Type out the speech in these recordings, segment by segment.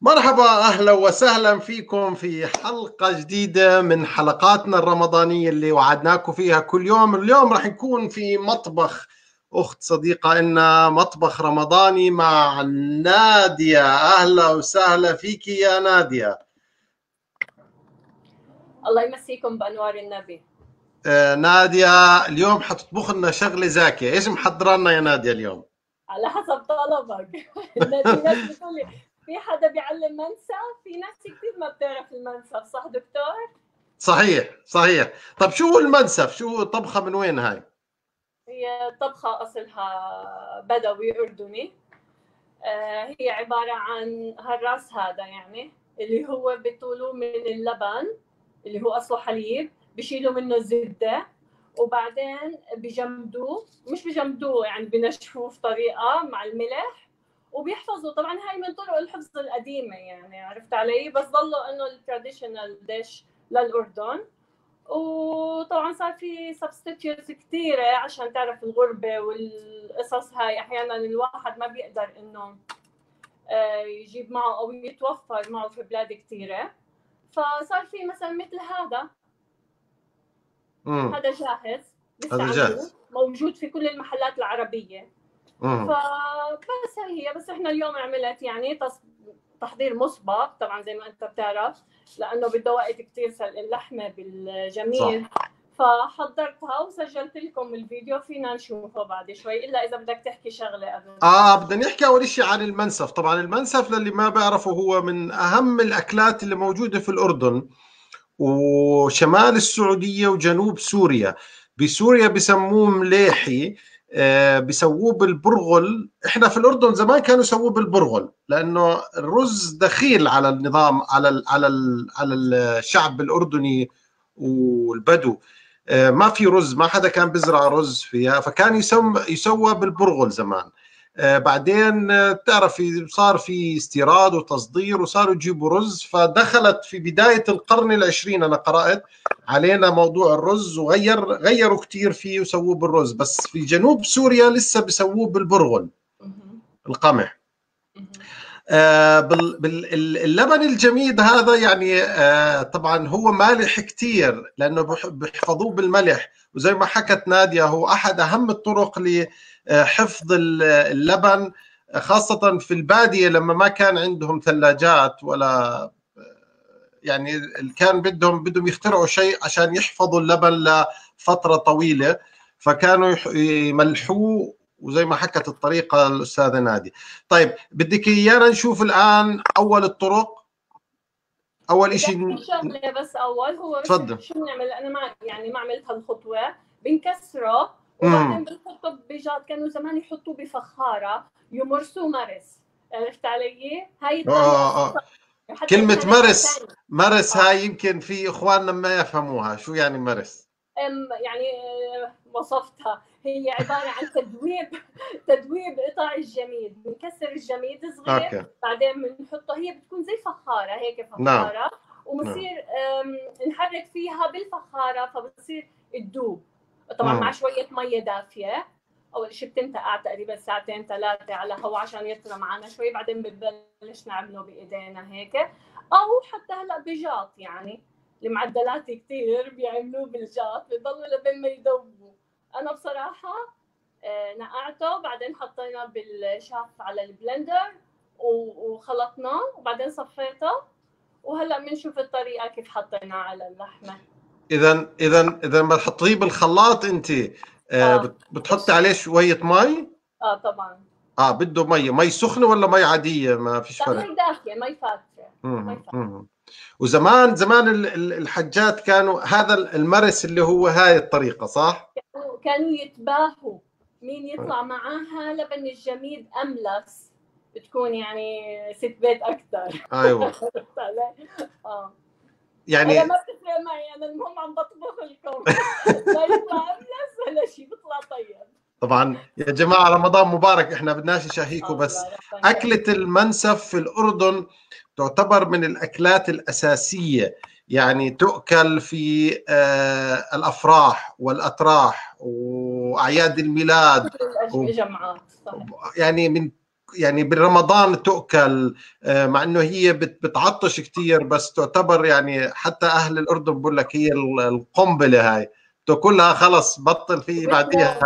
مرحبا، أهلا وسهلا فيكم في حلقة جديدة من حلقاتنا الرمضانية اللي وعدناكم فيها كل يوم. اليوم راح نكون في مطبخ أخت صديقة إلنا، مطبخ رمضاني مع نادية. أهلا وسهلا فيك يا نادية. الله يمسيكم بأنوار النبي. نادية اليوم حتطبخ لنا شغلة زاكية. إيش محضرة لنا يا نادية اليوم؟ على حسب طلبك. في ناس بتقول لي في حدا بيعلم منسف، في ناس كثير ما بتعرف المنسف، صح دكتور؟ صحيح صحيح. طب شو هو المنسف؟ شو طبخة من وين هاي؟ هي طبخة أصلها بدوي أردني. هي عبارة عن هالراس هذا، يعني اللي هو بيطولوه من اللبن اللي هو أصله حليب، بيشيلوا منه الزبدة وبعدين بجمدوه، مش بجمدوه يعني بنشفوه في طريقة مع الملح وبيحفظوا. طبعا هاي من طرق الحفظ القديمة، يعني عرفت علي، بس ظلوا انه التراديشنال ديش للأردن. وطبعا صار في سبستيتيوتس كثيرة عشان تعرف الغربة والقصص هاي، أحيانا الواحد ما بيقدر إنه يجيب معه أو يتوفر معه في بلاد كثيرة، فصار في مثلا مثل هذا. هذا جاهز هذا بيستعملوه، جاهز. موجود في كل المحلات العربية. فبس هي بس احنا اليوم عملت يعني تحضير مسبق، طبعا زي ما انت بتعرف، لانه بده وقت كثير سلق اللحمه بالجميل. صح. فحضرتها وسجلت لكم الفيديو، فينا نشوفه بعد شوي، الا اذا بدك تحكي شغله قبل. بدنا نحكي اول شيء عن المنسف. طبعا المنسف للي ما بيعرفه هو من اهم الاكلات اللي موجوده في الاردن وشمال السعوديه وجنوب سوريا. بسوريا بسموه مليحي، بسووه بالبرغل. احنا في الاردن زمان كانوا يسووه بالبرغل لانه الرز دخيل على النظام، على الشعب الاردني والبدو. ما في رز، ما حدا كان بزرع رز فيها، فكان يسوى بالبرغل زمان. بعدين بتعرف صار في استيراد وتصدير وصاروا يجيبوا رز، فدخلت في بداية القرن العشرين أنا قرأت علينا موضوع الرز وغيروا كتير فيه وسووه بالرز. بس في جنوب سوريا لسه بسووه بالبرغل، القمح. باللبن الجميد هذا يعني طبعا هو مالح كتير لأنه بيحفظوه بالملح، وزي ما حكت نادية هو أحد أهم الطرق لحفظ اللبن، خاصة في البادية لما ما كان عندهم ثلاجات ولا يعني كان بدهم يخترعوا شيء عشان يحفظوا اللبن لفترة طويلة، فكانوا يملحوه، وزي ما حكت الطريقة الأستاذة نادي. طيب بدك إيانا نشوف الآن أول الطرق. أول شيء شغلة بس أول هو تفضل. شو بنعمل؟ أنا ما عملت هالخطوة. بنكسره وبعدين بنحطه بجات، كانوا زمان يحطوه بفخارة يمرسوه مرس، عرفت علي؟ هاي الطريقة. كلمة مرس هاي يمكن في إخواننا ما يفهموها، شو يعني مرس؟ يعني وصفتها، هي عبارة عن تدويب قطع الجميد. بنكسر الجميد صغير، بعدين بنحطه، هي بتكون زي فخارة هيك، فخارة. نعم. وبصير نحرك فيها بالفخارة فبصير تدوب، طبعا مع شوية مية دافية. أول شيء بتنتقع تقريبا ساعتين ثلاثة على هوا عشان يطرى معنا شوي، بعدين بنبلش نعمله بإيدينا هيك، أو حتى هلا بجاط. يعني المعدلات كتير بيعملوه بالجاط، بيضلوا لبين ما يذوبوا. أنا بصراحة نقعته، بعدين حطينا بالشاف على البلندر وخلطناه، وبعدين صفيته، وهلا بنشوف الطريقة كيف حطيناه على اللحمة. إذا ما تحطيه بالخلاط أنت بتحطي عليه شوية مي؟ طبعا. بده مي سخنة ولا مي عادية؟ ما فيش فرق؟ مي دافية، مي فاترة. وزمان الحجات كانوا هذا المرس اللي هو هاي الطريقة، صح؟ كانوا يتباهوا مين يطلع معاها لبن الجميد أملس، بتكون يعني ست بيت أكثر. أيوة. يعني أنا ما بتفرق معي، أنا المهم عم بطبخ لكم. لا يطلع أملس ولا شيء، بيطلع طيب. طبعا يا جماعة رمضان مبارك، احنا بدناش نشهيكم، بس أكلة المنسف في الأردن تعتبر من الأكلات الأساسية، يعني تؤكل في الأفراح والأتراح وأعياد الميلاد الجمعات. يعني من يعني برمضان تؤكل، مع انه هي بتعطش كثير، بس تعتبر يعني حتى اهل الاردن بقول لك هي القنبله هاي، تاكلها خلص بطل في بعديها.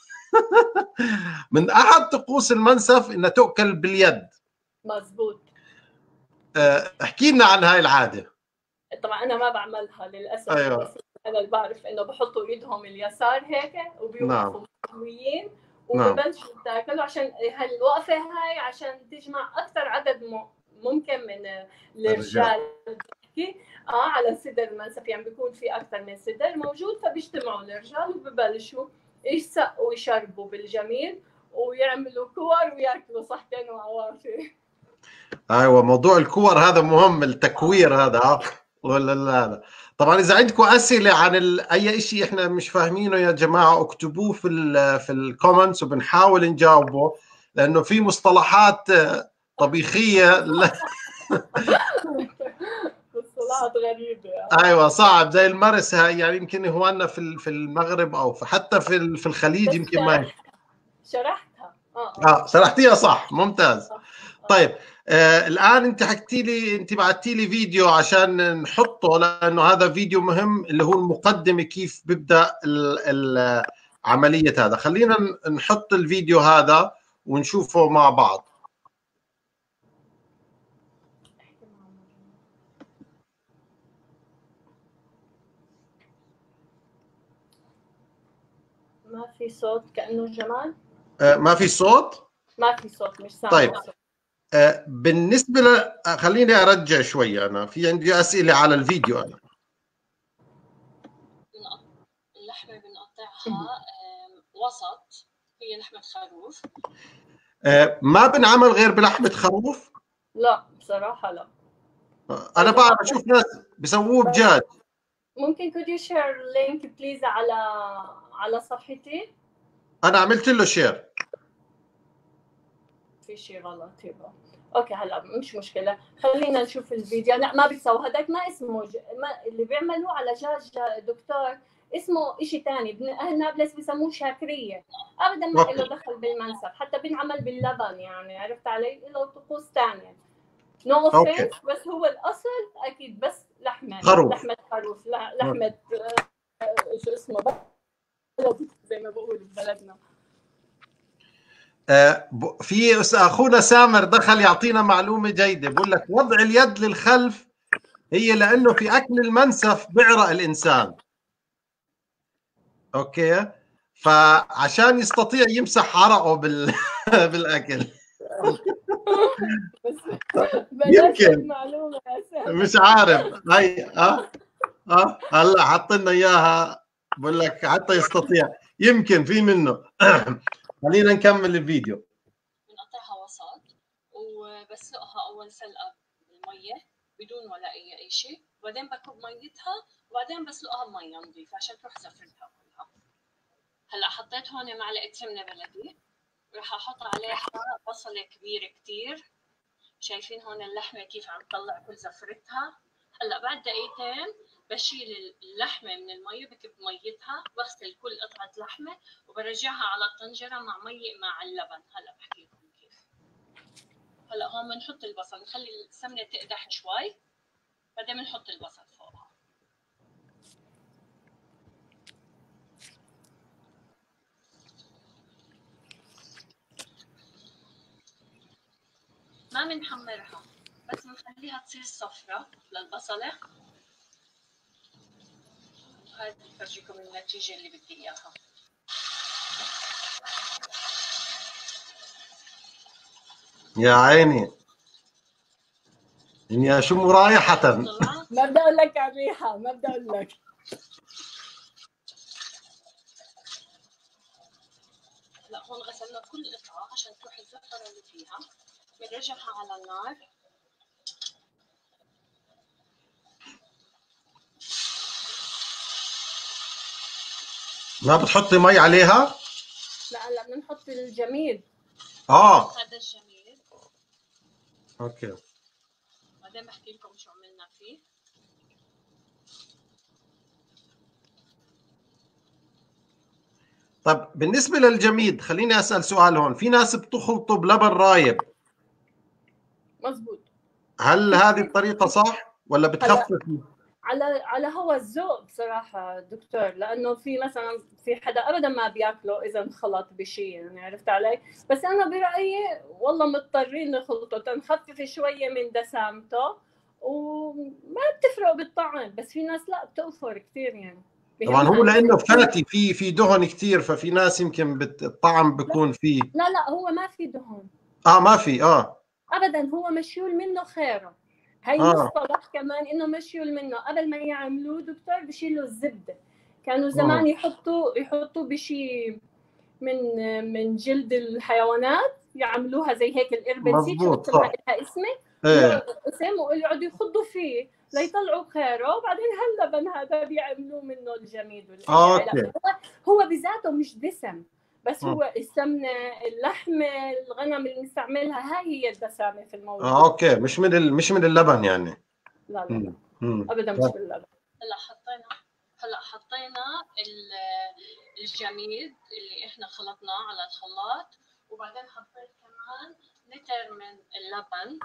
من احد طقوس المنسف انها تؤكل باليد. مزبوط. احكي لنا عن هاي العاده. طبعا انا ما بعملها للاسف. ايوه. بس انا اللي بعرف انه بحطوا ايدهم اليسار هيك وبيوقفوا مستويين وببلشوا تاكلوا، عشان هالوقفه هاي عشان تجمع اكثر عدد ممكن من الرجال بحكي على صدر المنسف. يعني بيكون في اكثر من صدر موجود، فبيجتمعوا الرجال وببلشوا يسقوا ويشربوا بالجميل ويعملوا كور وياكلوا صحتين وعوافي. ايوه، موضوع الكور هذا مهم، التكوير هذا ولا لا هذا. طبعا اذا عندكم اسئله عن اي شيء احنا مش فاهمينه يا جماعه اكتبوه في الكومنتس وبنحاول نجاوبه، لانه في مصطلحات طبيخيه مصطلحات غريبه. ايوه صعب، زي المرس هاي، يعني يمكن هوانا في المغرب او حتى في الخليج يمكن ما شرحتها. شرحتيها صح، ممتاز. طيب الآن أنت حكيتي لي، أنت بعتي لي فيديو عشان نحطه، لأنه هذا فيديو مهم اللي هو المقدمة كيف بيبدأ عملية هذا. خلينا نحط الفيديو هذا ونشوفه مع بعض. ما في صوت كأنه جمال. ما في صوت؟ ما في صوت، مش سامع. طيب بالنسبة خليني أرجع شوي، أنا في عندي أسئلة على الفيديو. أنا اللحمة بنقطعها وسط، هي لحمة خروف. ما بنعمل غير بلحمة خروف؟ لا بصراحة لا. أنا بعرف أشوف ناس بيسووه بدجاج. ممكن could you share link please على صفحتي؟ أنا عملت له شير. في شيء غلط يبقى. اوكي هلا مش مشكله، خلينا نشوف الفيديو. لا ما بيسووا هذاك، ما اسمه ما اللي بيعملوا على دجاج دكتور، اسمه شيء ثاني. اهل نابلس بيسموه شاكريه. ابدا ما له دخل بالمنسف، حتى بينعمل باللبن، يعني عرفت علي؟ له طقوس ثانيه. نو اوفنس، بس هو الاصل اكيد بس لحمه خروف. لحمه خروف، لحمه شو اسمه زي ما بقول ببلدنا. في اخونا سامر دخل يعطينا معلومه جيده، بقول لك وضع اليد للخلف هي لانه في اكل المنسف بيعرق الانسان. اوكي، فعشان يستطيع يمسح عرقه بالاكل. يمكن مش عارف هاي هلا حط لنا اياها، بقول لك حتى يستطيع، يمكن في منه. خلينا نكمل الفيديو. بنقطعها وسط وبسلقها اول سلقه بالميه بدون ولا اي شيء، وبعدين بكب ميتها وبعدين بسلقها بميه نظيفه عشان تروح زفرتها كلها. هلا حطيت هون معلقه سمنه بلدي، وراح احط عليها بصله كبيره كتير. شايفين هون اللحمه كيف عم تطلع كل زفرتها. هلا بعد دقيقتين بشيل اللحمه من المي، بكب ميتها، بغسل كل قطعه لحمه وبرجعها على الطنجره مع اللبن. هلا بحكي لكم كيف. هلا هون بنحط البصل، نخلي السمنه تقدح شوي، بعدين بنحط البصل فوقها. ما بنحمرها، بس بنخليها تصير صفرة للبصلة. هاي بفرجيكم النتيجة اللي بدي اياها. يا عيني يا شو رايحة. ما بدي اقول لك على الريحة، ما بدي اقول لك. لا هون غسلنا كل قطعة عشان تروح الزفرة اللي فيها. بنرجعها على النار. ما بتحطي مي عليها؟ لا لا بنحط الجميل. هذا الجميل. اوكي. بعدين بحكي لكم شو عملنا فيه. طب بالنسبة للجميد خليني أسأل سؤال هون، في ناس بتخلطوا بلبن رايب. مزبوط. هل هذه الطريقة صح ولا بتخفف؟ على هو الذوق بصراحة دكتور، لأنه في مثلا في حدا أبدا ما بياكله إذا انخلط بشيء، يعني عرفت علي؟ بس أنا برأيي والله مضطرين نخلطه تنخفف شوية من دسامته، وما بتفرق بالطعم، بس في ناس لا بتأثر كثير يعني. طبعا هو لانه فاتي في دهن كثير، ففي ناس يمكن الطعم بيكون فيه. لا هو ما في دهن. ما في ابدا، هو مشيول منه خيره. هي مصطلح كمان انه مشيول منه. قبل ما يعملوه دكتور بشيلوا الزبده. كانوا زمان يحطوا بشيء من جلد الحيوانات، يعملوها زي هيك الاربنسيت، مضبوط ما لها اسم، ويقعدوا يخضوا فيه ليطلعوا خيره، وبعدين هاللبن هذا بيعملوه منه الجميد اوكي. هو بذاته مش دسم، بس هو السمنه، اللحمه، الغنم اللي بنستعملها، هاي هي الدسامه في الموضوع. اوكي، مش من اللبن يعني. لا ابدا مش من اللبن. هلا حطينا الجميد اللي احنا خلطناه على الخلاط، وبعدين حطيت كمان لتر من اللبن.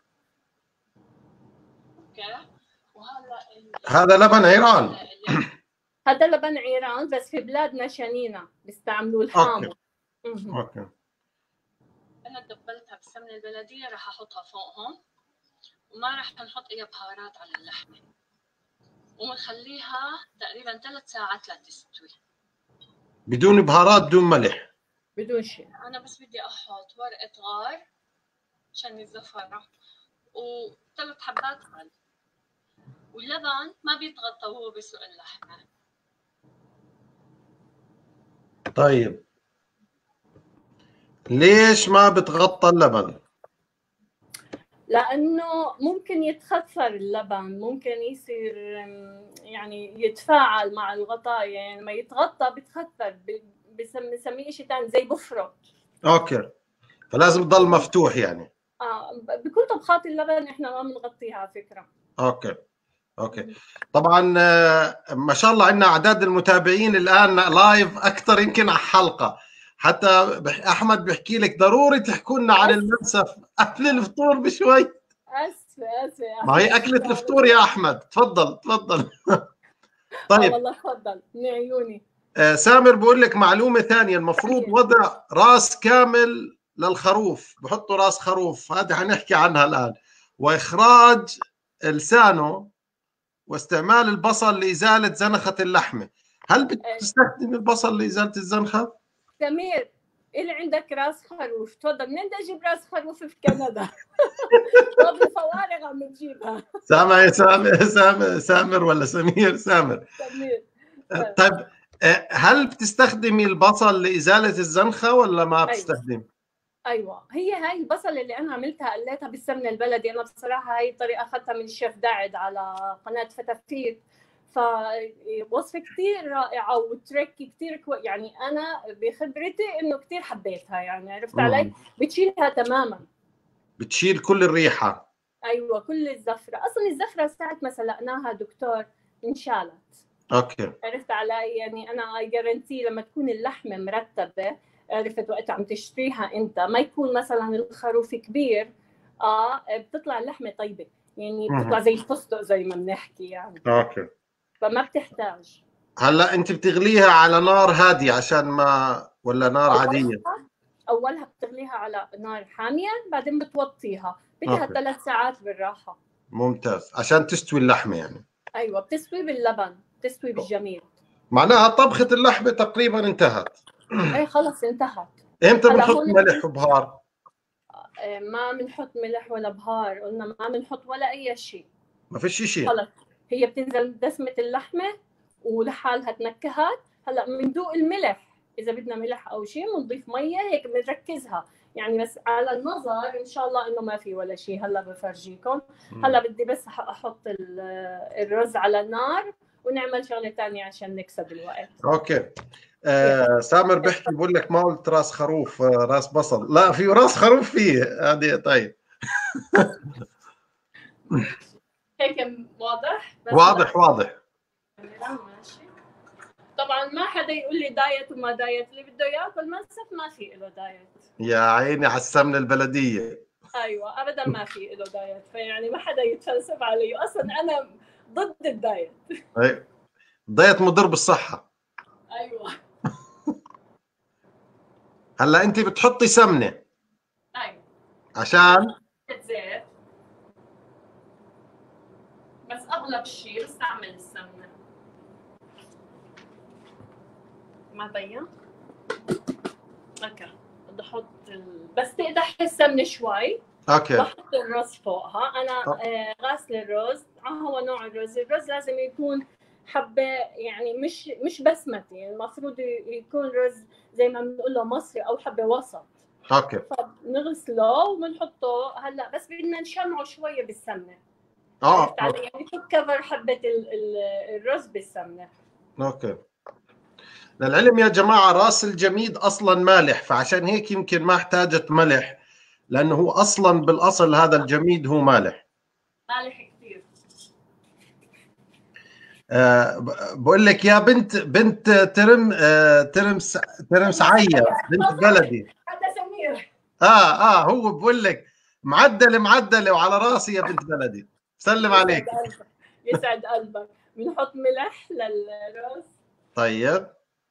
اوكي، وهلا هذا لبن عيران. هذا لبن عيران، بس في بلادنا شنينه بيستعملوه الحامض. اوكي. انا دبلتها بالسمنه البلديه، راح احطها فوقهم، وما راح نحط اي بهارات على اللحمه، ونخليها تقريبا 3 ساعات لتستوي بدون بهارات، بدون ملح، بدون شيء. انا بس بدي احط ورقه غار عشان الزفره، و3 حبات خل، واللبن ما بيتغطى وهو بيسلق اللحمه. طيب ليش ما بتغطى اللبن؟ لانه ممكن يتخثر اللبن، ممكن يصير يعني يتفاعل مع الغطاء، يعني لما يتغطى بتخثر، بنسميه شيء ثاني زي بفرط. اوكي، فلازم يضل مفتوح يعني. بكل طبخات اللبن احنا ما بنغطيها على فكره. اوكي. طبعا ما شاء الله عندنا اعداد المتابعين الان لايف اكثر يمكن على حلقه، حتى احمد بيحكي لك ضروري تحكوا لنا عن المنسف قبل الفطور بشوي. اسفه ما هي اكله الفطور يا احمد، تفضل. طيب والله تفضل، من عيوني. سامر بقول لك معلومه ثانيه، المفروض وضع راس كامل للخروف، بحطوا راس خروف، هذه حنحكي عنها الان، واخراج لسانه، واستعمال البصل لإزالة زنخة اللحمة. هل بتستخدم البصل لإزالة الزنخة؟ سمير، اللي عندك راس خروف، تفضل. منين بدي اجيب راس خروف في كندا؟ طب الفوارغ عم تجيبها. سامر ولا سمير؟ سامر. طيب هل بتستخدمي البصل لإزالة الزنخة ولا ما بتستخدم؟ ايوه، هاي البصل اللي انا عملتها قليتها بالسمنه البلدي. انا بصراحه هاي الطريقه اخذتها من الشيف داعد على قناه فتافيت، فوصفه كثير رائعه وتريك كثير يعني انا بخبرتي انه كثير حبيتها، يعني عرفت علي؟ بتشيلها تماما، بتشيل كل الريحه. ايوه، كل الزفره. اصلا الزفره ساعه ما سلقناها دكتور انشالت. اوكي، عرفت علي؟ يعني انا اي جارنتي لما تكون اللحمه مرتبه، عرفت وقت عم تشتريها انت، ما يكون مثلا الخروف كبير، بتطلع اللحمه طيبه، يعني بتطلع زي الفستق زي ما بنحكي يعني. اوكي، فما بتحتاج. هلا انت بتغليها على نار هاديه عشان ما، ولا نار عاديه؟ اولها بتغليها على نار حاميه، بعدين بتوطيها، بدها 3 ساعات بالراحه. ممتاز، عشان تستوي اللحمه يعني. ايوه، بتستوي باللبن، بتستوي بالجميل. معناها طبخه اللحمه تقريبا انتهت. اي خلص انتهت. امتى بنحط ملح وبهار؟ ما بنحط ملح ولا بهار، قلنا ما بنحط ولا اي شيء. ما فيش شيء. خلص، هي بتنزل دسمه اللحمه ولحالها تنكهات. هلا بندوق الملح، اذا بدنا ملح او شيء بنضيف ميه هيك بنركزها يعني، بس على النظر ان شاء الله انه ما في ولا شيء. هلا بفرجيكم. هلا بدي بس احط الرز على النار ونعمل شغله ثانيه عشان نكسب الوقت. اوكي. سامر بيحكي بقول لك ما قلت راس خروف، راس بصل. لا، في راس خروف فيه هذه. طيب هيك واضح؟ واضح. ماشي. طبعا ما حدا يقول لي دايت وما دايت، اللي بده ياكل منسف ما في له دايت. يا عيني على السمنه البلديه. ايوه ابدا ما في له دايت، فيعني ما حدا يتفلسف علي، اصلا انا ضد الدايت. الدايت مضر بالصحه. ايوه. هلا انت بتحطي سمنه. ايوه. عشان زيت، بس اغلب شيء بستعمل السمنه. ما بين؟ اوكي. بدي احط بس تقدح السمنه شوي. اوكي. بحط الرز فوقها. انا غاسله الرز. هو نوع الرز لازم يكون حبه، يعني مش بسمتي، يعني المفروض يكون رز زي ما بنقول له مصري او حبه وسط. اوكي. فبنغسله وبنحطه. هلا بس بدنا نشمعه شويه بالسمنه. يعني تكفر حبه الرز بالسمنه. اوكي. للعلم يا جماعه راس الجميد اصلا مالح، فعشان هيك يمكن ما احتاجت ملح، لانه هو اصلا بالاصل هذا الجميد هو مالح. مالح كثير. بقول لك يا بنت ترمس عيا، بنت بلدي. هذا سمير. هو بقول لك معدله وعلى راسي يا بنت بلدي. سلم عليك. يسعد قلبك. بنحط ملح للرز. طيب.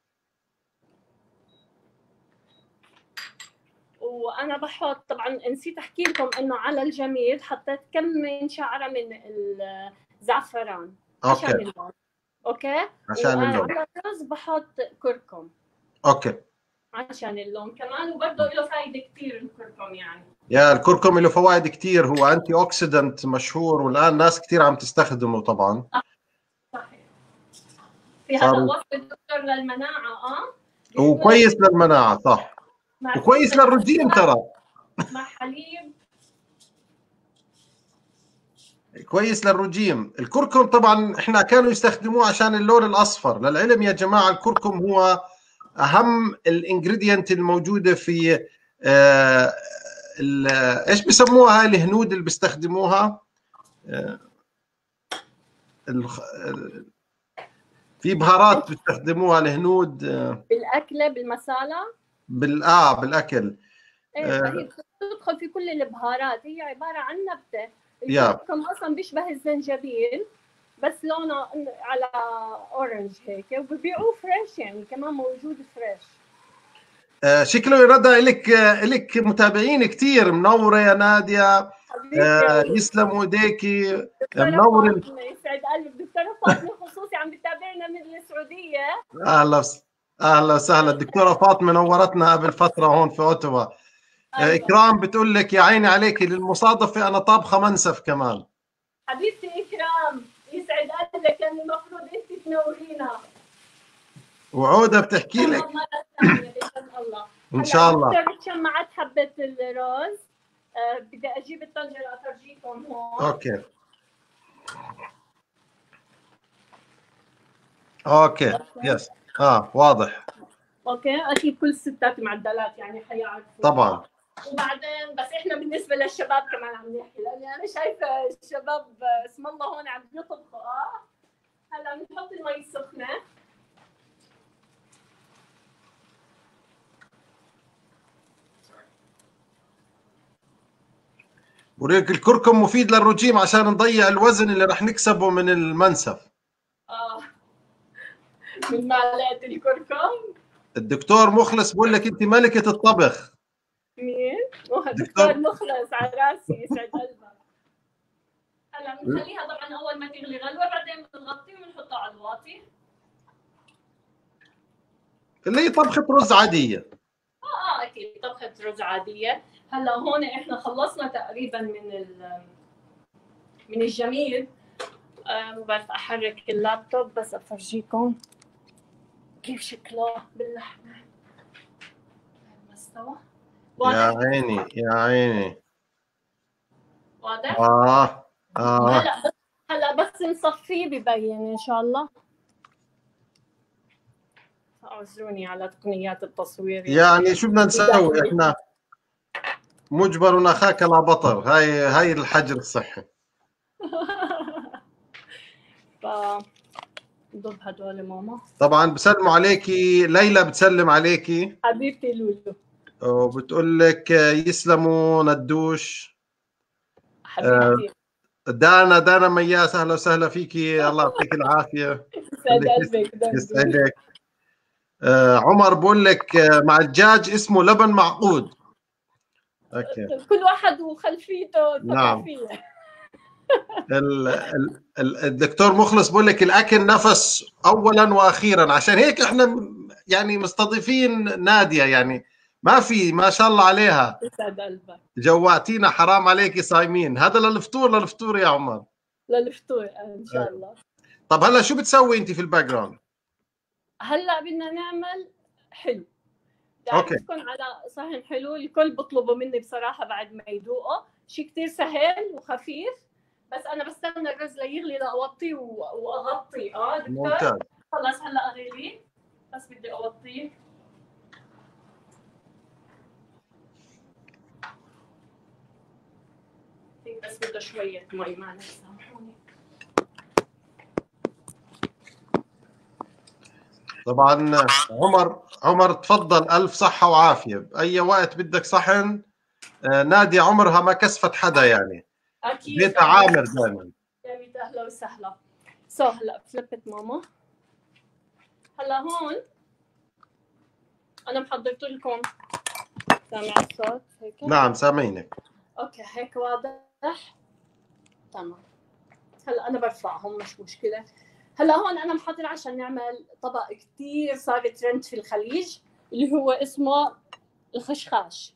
وانا بحط، طبعا نسيت احكي لكم انه على الجميد حطيت كم من شعره من الزعفران. اوكي. عشان اللون. اوكي. عشان اللون. على الرز بحط كركم. اوكي. عشان اللون كمان، وبرضه له فايده كثير الكركم يعني. يا الكركم له فوائد كثير، هو انتي اوكسيدنت مشهور، والان ناس كثير عم تستخدمه طبعا. صحيح. في هذا وصف الدكتور للمناعه. وكويس للمناعه صح. وكويس للرجيم ترى. مع حليب. كويس للرجيم. الكركم طبعا احنا كانوا يستخدموه عشان اللون الاصفر. للعلم يا جماعه الكركم هو اهم الانجريدينت الموجوده في ايش بسموها الهنود اللي بيستخدموها، في بهارات بيستخدموها الهنود بالاكله بالمساله. بالاكل. هي بتدخل في كل البهارات. هي عباره عن نبته. الكركم اصلا بيشبه الزنجبيل بس لونه على اورنج هيك، وببيعوه فريش، يعني كمان موجود فريش. شكله يا رضا لك متابعين كثير. منوره يا ناديه. يسلموا ايديكي. منور. يسعد قلبك. دكتوره فاطمه خصوصي عم بتتابعنا من السعوديه. اهلا وسهلا. الدكتوره فاطمه نورتنا قبل فتره هون في اوتوا. أيوة. اكرام بتقول لك يا عيني عليكي، للمصادفه انا طابخه منسف كمان. حبيبتي اكرام يسعد قلبك، كان المفروض انت تنورينا. وعوده بتحكي لك الله. ان شاء الله. شمعت حبه الرز. بدي اجيب الطنجره افرجيكم هون. اوكي. يس. واضح. اوكي. اكيد كل الستات معدلات يعني حيعرفوا طبعا. وبعدين بس احنا بالنسبه للشباب كمان عم نحكي، لاني انا شايفه الشباب اسم الله هون عم يطبخوا. هلا بنحط المي السخنه. وريك الكركم مفيد للرجيم عشان نضيع الوزن اللي رح نكسبه من المنسف. من معلقه الكركم. الدكتور مخلص بقول لك انت ملكه الطبخ. مين؟ دكتور مخلص على راسي يسعد قلبك. هلا بنخليها طبعا اول ما تغلي غلوه، بعدين بنغطيه وبنحطها على الواطي. اللي هي طبخه رز عاديه. اكيد طبخه رز عاديه. هلا هون احنا خلصنا تقريبا من الجميد. مو بعرف احرك اللابتوب بس افرجيكم كيف شكله باللحمه. ما استوى. يا عيني يا عيني. واضح؟ هلا بس نصفيه ببين ان شاء الله. اعذروني على تقنيات التصوير. يعني شو بدنا نسوي احنا؟ مجبر اخاك لا بطر. هاي الحجر الصحي. ضب هدول ماما. طبعا بسلموا عليكي، ليلى بتسلم عليكي حبيبتي لولو، وبتقول لك يسلموا ندوش. حبيبتي دانا مياس، اهلا وسهلا فيكي، الله يعطيك العافيه. يسعد قلبك. يسعدك. عمر بقول لك مع الدجاج اسمه لبن معقود. اوكي. كل واحد وخلفيته نعم. الثقافيه. الدكتور مخلص بقول لك الاكل نفس اولا واخيرا، عشان هيك احنا يعني مستضيفين ناديه، يعني ما شاء الله عليها. يسعد قلبك. جوعتينا، حرام عليكي صايمين. هذا للفطور يا عمر. للفطور ان شاء الله. طب هلا شو بتسوي انت في الباك جراوند؟ هلا بدنا نعمل حلو، اوكي. بدكم على صحن حلو. الكل بيطلبوا مني بصراحه بعد ما يذوقوا، شيء كثير سهل وخفيف. بس انا بستنى الرز ليغلي لاوطيه واغطيه. دكتور ممتاز. خلص هلا اغلي، بس بدي اوطيه. بس بده شويه مي، معلش سامحوني. طبعا عمر تفضل، الف صحه وعافيه. باي وقت بدك صحن نادي، عمرها ما كسفت حدا يعني. اكيد بيتها عامر دائما. يا ميت اهلا وسهلا. هلا فلبت ماما. هلا هون انا محضرت لكم، سامع الصوت هيك؟ نعم سامعينك. اوكي هيك واضح؟ تمام. هلا انا برفعهم مش مشكله. هلا هون انا محضره عشان نعمل طبق كثير صار ترند في الخليج، اللي هو اسمه الخشخاش.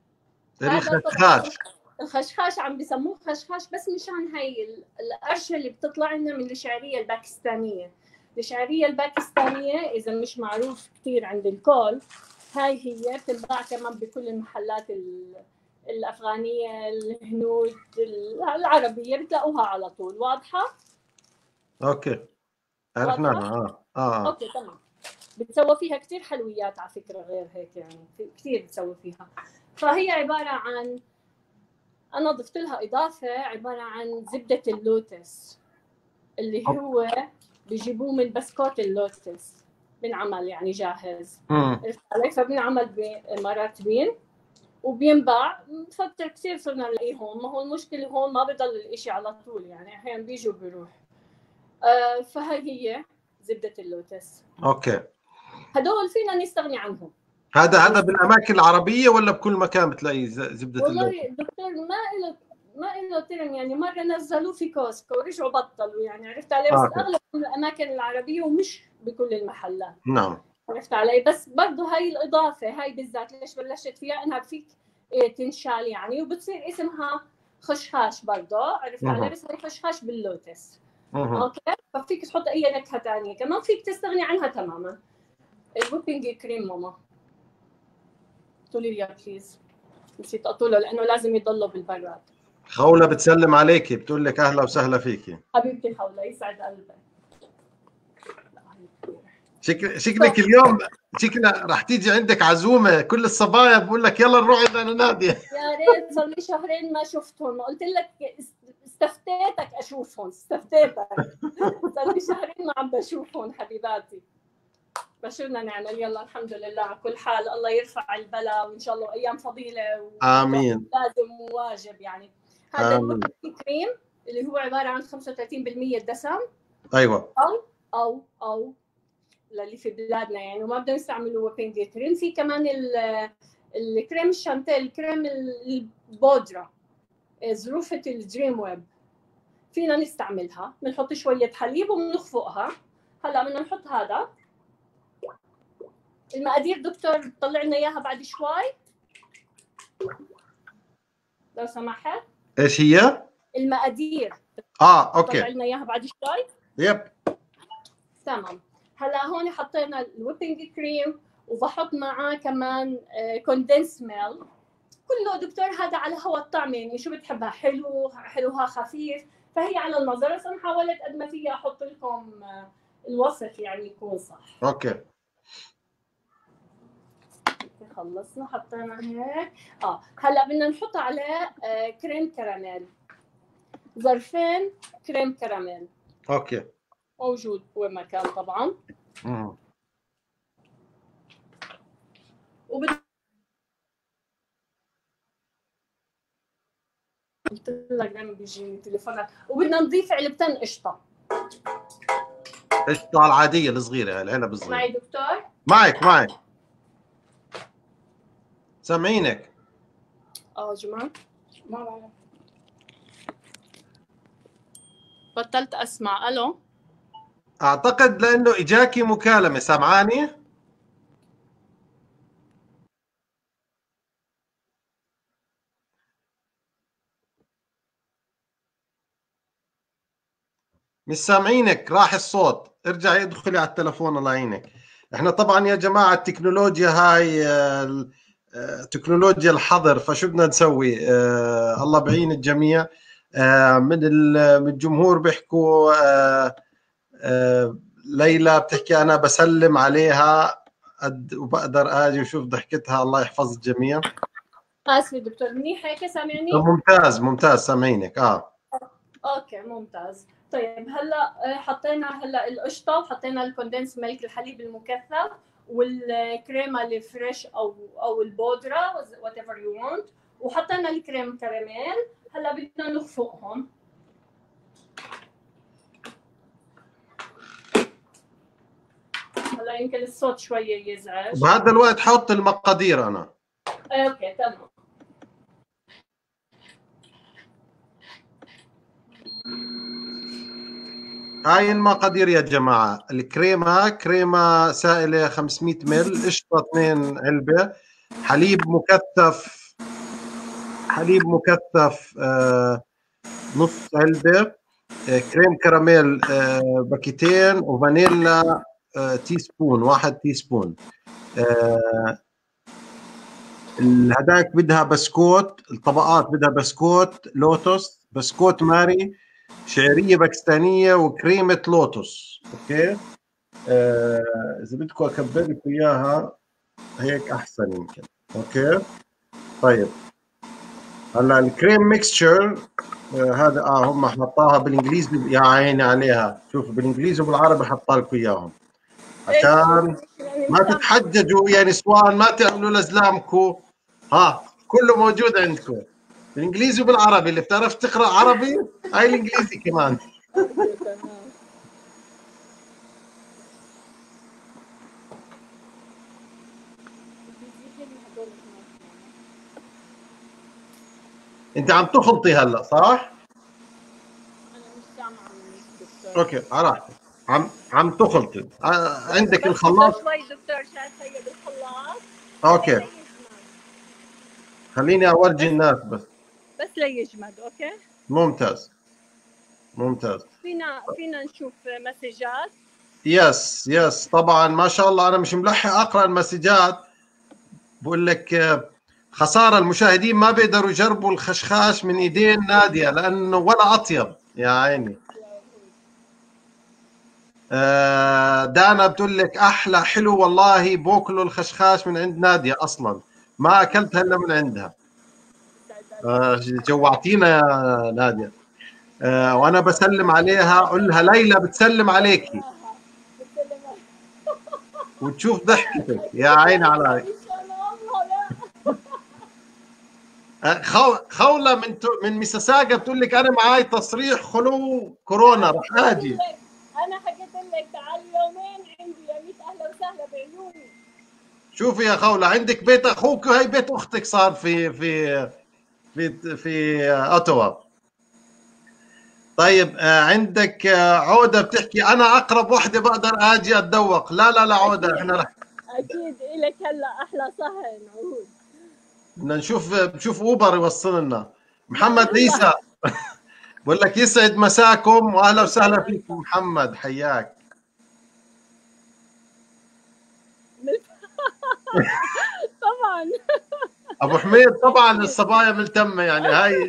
الخشخاش عم بسموه خشخاش بس مشان هاي القرشه اللي بتطلع لنا من الشعريه الباكستانيه. الشعريه الباكستانيه اذا مش معروف كثير عند الكل، هاي هي بتنباع كمان بكل المحلات الافغانيه، الهنود، العربيه، بتلاقوها على طول. واضحه؟ اوكي عرفناها. اوكي تمام. بتسوى فيها كثير حلويات على فكره، غير هيك يعني كثير بتسوي فيها. فهي عباره عن، انا ضفت لها اضافه عباره عن زبده اللوتس، اللي هو بيجيبوه من بسكوت اللوتس، بنعمل يعني جاهز. فبنعمل بامارات بين وبينباع فتره كثير صرنا نلاقيه هون. ما هو المشكله هون ما بضل الاشي على طول، يعني احيانا بيجي وبيروح. فهي هي زبده اللوتس. اوكي. هدول فينا نستغني عنهم. هذا بالاماكن العربيه ولا بكل مكان بتلاقي زبده اللوتس؟ والله دكتور ما له ترم، يعني مره نزلوه في كوسكو ورجعوا بطلوا، يعني عرفت علي؟ بس اغلب الاماكن العربيه ومش بكل المحلات. نعم عرفت علي؟ بس برضه هاي الاضافه هاي بالذات ليش بلشت فيها؟ انها فيك تنشال يعني، وبتصير اسمها خشخاش برضه. عرفت علي؟ بس هي خشخاش باللوتس. اوكي. ففيك تحط اي نكهه ثانيه كمان، فيك تستغني عنها تماما. الويبنج كريم ماما قولي لي يا بليز، نسيت اقوله لانه لازم يضلوا بالبراد. خولة بتسلم عليكي، بتقول لك اهلا وسهلا فيكي. حبيبتي خولة يسعد قلبك. شكلك اليوم راح تيجي عندك عزومه، كل الصبايا بقول لك يلا نروح عند ناديه. يا ريت، صار لي شهرين ما شفتهم. قلت لك استفتيتك اشوفهم، استفتيتك. صار لي شهرين ما عم بشوفهم حبيباتي. بس شو بدنا نعمل؟ يلا الحمد لله على كل حال. الله يرفع البلاء وان شاء الله ايام فضيله امين. لازم وواجب يعني. هذا الكريم اللي هو عباره عن 35% دسم. ايوه. او للي في بلادنا يعني، وما بدهم يستعملوا ويبنج كريم. في كمان الكريم الشانتيل، الكريم البودره، ظروفه الدريم ويب، فينا نستعملها. بنحط شويه حليب وبنخفقها. هلا بدنا نحط هذا المقادير. دكتور طلع لنا اياها بعد شوي لو سمحت. ايش هي المقادير؟ اوكي. طلع لنا اياها بعد شوي. يب تمام. هلا هون حطينا الويبنج كريم وبحط معاه كمان كوندنس ميلك. كله دكتور هذا على هوا الطعم، يعني شو بتحبها، حلوها خفيف، فهي على النظر. بس انا حاولت قد ما فيها احط لكم الوصف يعني يكون صح. اوكي. خلصنا حطينا هيك. هلا بدنا نحط عليه كريم كراميل، ظرفين كريم كراميل. اوكي. موجود وين ما كان طبعا. قلت لك دائما بيجيني تليفونات. وبدنا نضيف علبتين قشطه. قشطه العاديه الصغيره، العلب الصغيره. معي دكتور؟ معك سامعينك. جماعه ما بعرف، بطلت اسمع. الو، اعتقد لانه اجاكي مكالمه. سامعاني؟ مش سامعينك، راح الصوت. ارجعي ادخلي على التلفون الله يعينك. احنا طبعا يا جماعه التكنولوجيا هاي تكنولوجيا الحظر، فشو بدنا نسوي؟ الله بعين الجميع. من الجمهور بيحكوا ليلى بتحكي انا بسلم عليها وبقدر اجي وشوف ضحكتها. الله يحفظ الجميع. اسف دكتور، منيح هيك سامعني؟ ممتاز سامعينك. اوكي ممتاز. طيب هلا حطينا القشطه، وحطينا الكوندنس ميلك الحليب المكثف، والكريمه الفريش او البودره وات ايفر يو وانت، وحطينا الكريم كراميل. هلا بدنا نخفقهم. هلا يمكن الصوت شويه يزعج. بهذا الوقت حط المقادير انا. اوكي تمام. هاي المقادير يا جماعة. الكريمة كريمة سائلة 500 مل، قشطة 2 علبة، حليب مكثف نص علبة، كريم كراميل باكيتين، وفانيلا تي سبون، 1 تي سبون. هداك بدها بسكوت، الطبقات بدها بسكوت لوتس، بسكوت ماري، شعريه باكستانيه، وكريمه لوتس. اوكي. اذا بدكم اكبر لكم اياها هيك احسن يمكن. اوكي طيب. هلا الكريم ميكستشر هذا هم حطاها بالانجليزي. يا عيني عليها، شوفوا بالانجليزي وبالعربي حطها لكم اياهم عشان ما تتحججوا يا نسوان، ما تعملوا لزلامكم. كله موجود عندكم بالانجليزي وبالعربي. اللي بتعرف تقرا عربي هاي الانجليزي كمان. انت عم تخلطي هلا صح؟ انا مش سامعه. اوكي على راحتك. عم تخلطي. عندك الخلاط شوي دكتور، شايف هي بالخلاط. اوكي خليني اورجي الناس بس ليجمد. اوكي ممتاز. فينا نشوف مسجات. يس طبعا ما شاء الله. انا مش ملحق اقرا المسجات. بقول لك خساره المشاهدين ما بيقدروا يجربوا الخشخاش من ايدين ناديه لانه ولا اطيب يا عيني. دانا بتقول لك احلى حلو والله، باكلوا الخشخاش من عند ناديه، اصلا ما اكلت هلا من عندها. جوعتينا يا ناديه. وانا بسلم عليها، قول لها ليلى بتسلم عليكي وتشوف ضحكتك. يا عيني عليك. خولة من ميسيساغا بتقول لك انا معي تصريح خلو كورونا رح اجي. انا حكيت لك تعالي يومين عندي يا ميت. اهلا وسهلا بعيوني. شوفي يا خولة، عندك بيت اخوك وهي بيت اختك صار في اوتوا. طيب عندك عودة بتحكي انا اقرب وحده بقدر اجي اتذوق. لا عودة احنا رح اكيد الك هلا احلى صهن عود. بدنا نشوف اوبر يوصل لنا. محمد عيسى بقول لك يسعد مساكم واهلا وسهلا فيكم. محمد حياك. طبعا ابو حميد طبعا الصبايا ملتمه يعني هاي.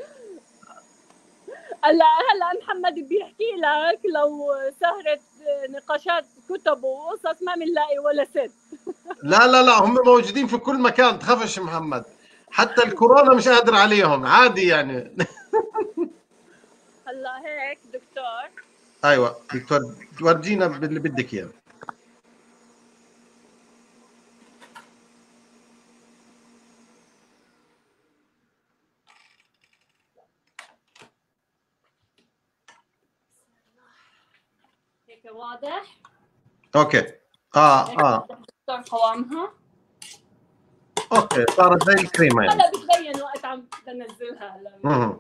هلا محمد بيحكي لك لو سهرة نقاشات كتب وقصص ما بنلاقي ولا ست. لا هم موجودين في كل مكان، تخافش محمد. حتى الكورونا مش قادر عليهم، عادي يعني. هلا هيك دكتور ايوه دكتور ورجينا باللي بدك اياه. هيك واضح؟ اوكي. قوامها اوكي صارت زي الكريمه يعني. هلا بتبين وقت عم بنزلها هلا.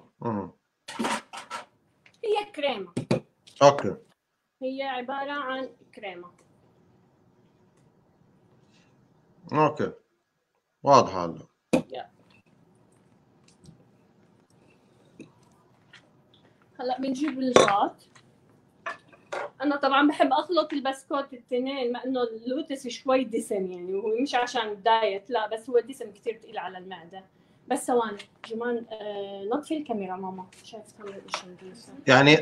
هي كريمه. اوكي. هي عباره عن كريمه. اوكي واضحه هلا. هلا بنجيب الخلاط. انا طبعا بحب اخلط البسكوت التنين، مع انه اللوتس شوي دسم يعني، وهو مش عشان الدايت لا، بس هو دسم كثير ثقيل على المعده. بس ثواني جمان، نطفي الكاميرا ماما، شايف الكاميرا ايش يعني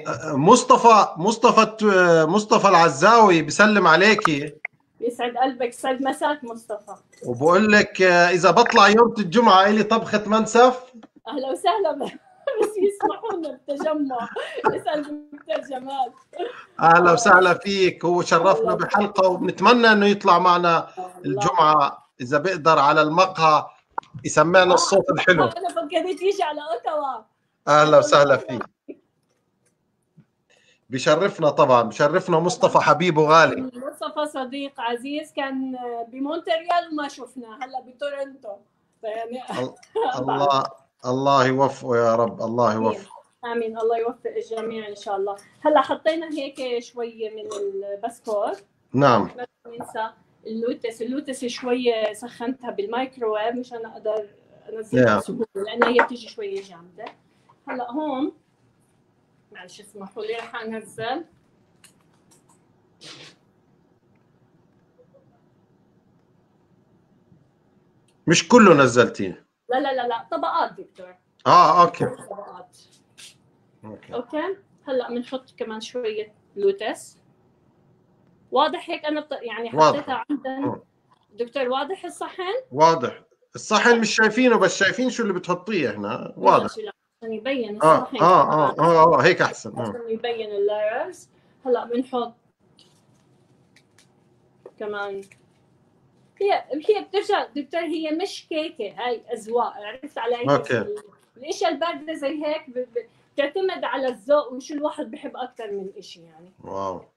مصطفى العزاوي بسلم عليكي. يسعد قلبك، يسعد مساك مصطفى. وبقول لك اذا بطلع يوم الجمعه الي طبخه منسف. اهلا وسهلا بس يسمحوا لنا بالتجمع. اسال دكتور جمال. اهلا وسهلا فيك، هو شرفنا بحلقه وبنتمنى انه يطلع معنا الجمعه اذا بيقدر على المقهى يسمعنا الصوت الحلو. انا فكرت يجي على اوتاوا. اهلا وسهلا فيك، بشرفنا طبعا، بشرفنا مصطفى حبيب وغالي. مصطفى صديق عزيز، كان بمونتريال وما شفناه، هلا بتورنتو يعني. الله يوفقه يا رب، الله يوفقه. امين، الله يوفق الجميع ان شاء الله. هلا حطينا هيك شويه من البسكوت. نعم. ما ننسى اللوتس شويه سخنتها بالمايكروويف مشان اقدر انزلها بسهوله، لانها هي بتيجي شويه جامده. هلا هون معلش اسمحوا لي، رح انزل. مش كله نزلتيه؟ لا طبقات دكتور. اوكي. طبقات. اوكي. هلا بنحط كمان شويه لوتس. واضح هيك انا يعني حطيتها عندنا دكتور. واضح الصحن؟ واضح الصحن، مش شايفينه بس شايفين شو اللي بتحطيه هنا. واضح عشان يبين الصحن. هيك احسن. عشان يبين اللايرز. هلا بنحط كمان. هي بترجع دكتور، هي مش كيكه، هاي اذواق، عرفت علي؟ اوكي. الاشياء البارده زي هيك بتعتمد على الذوق وشو الواحد بحب اكثر من شيء يعني. واو.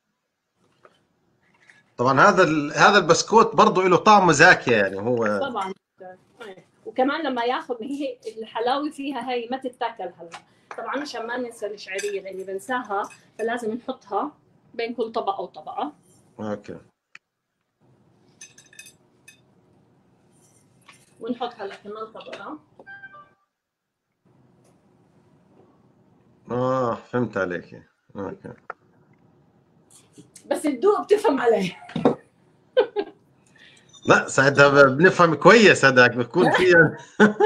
طبعا هذا البسكوت برضه له طعم زاكي يعني هو. طبعا. وكمان لما ياخذ، هي الحلاوه فيها هي ما تتاكل هلا. طبعا عشان ما ننسى الشعريه لاني بنساها، فلازم نحطها بين كل طبقه وطبقه. اوكي. ونحط هلا كمان طبقه. فهمت عليك. اوكي. بس تدوق بتفهم عليه. لا ساعتها بنفهم كويس، هذاك بكون فيها.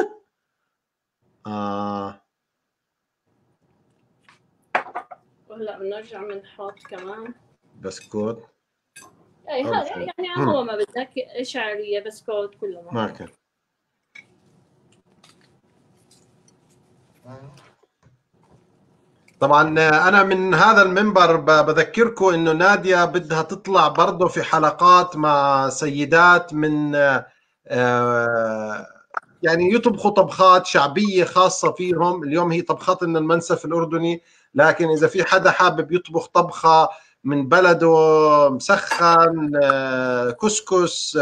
وهلا بنرجع بنحط كمان بسكوت. اي يعني هو ما بدك شعريه بسكوت كله. اوكي. طبعا انا من هذا المنبر بذكركم انه نادية بدها تطلع برضه في حلقات مع سيدات من يعني يطبخوا طبخات شعبية خاصة فيهم. اليوم هي طبخت لنا المنسف الأردني، لكن إذا في حدا حابب يطبخ طبخة من بلده مسخن، كسكس،